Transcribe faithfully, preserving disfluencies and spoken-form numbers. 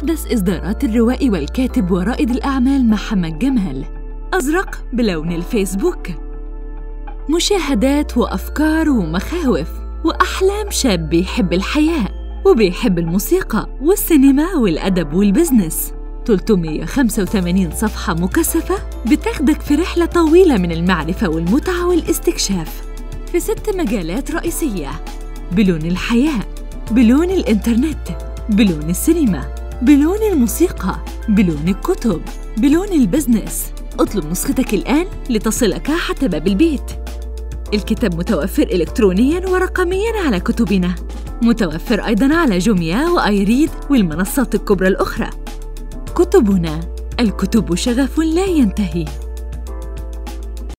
أحدث إصدارات الروائي والكاتب ورائد الأعمال محمد جمال. أزرق بلون الفيسبوك. مشاهدات وأفكار ومخاوف وأحلام شاب بيحب الحياة وبيحب الموسيقى والسينما والأدب والبزنس. ثلاثمية وخمسة وثمانين صفحة مكثفة بتاخدك في رحلة طويلة من المعرفة والمتعة والاستكشاف في ست مجالات رئيسية: بلون الحياة، بلون الإنترنت، بلون السينما، بلون الموسيقى، بلون الكتب، بلون البزنس. اطلب نسختك الآن لتصلك حتى باب البيت. الكتاب متوفر إلكترونياً ورقمياً على كتبنا، متوفر أيضاً على جوميا وآيريد والمنصات الكبرى الأخرى. كتبنا، الكتب شغف لا ينتهي.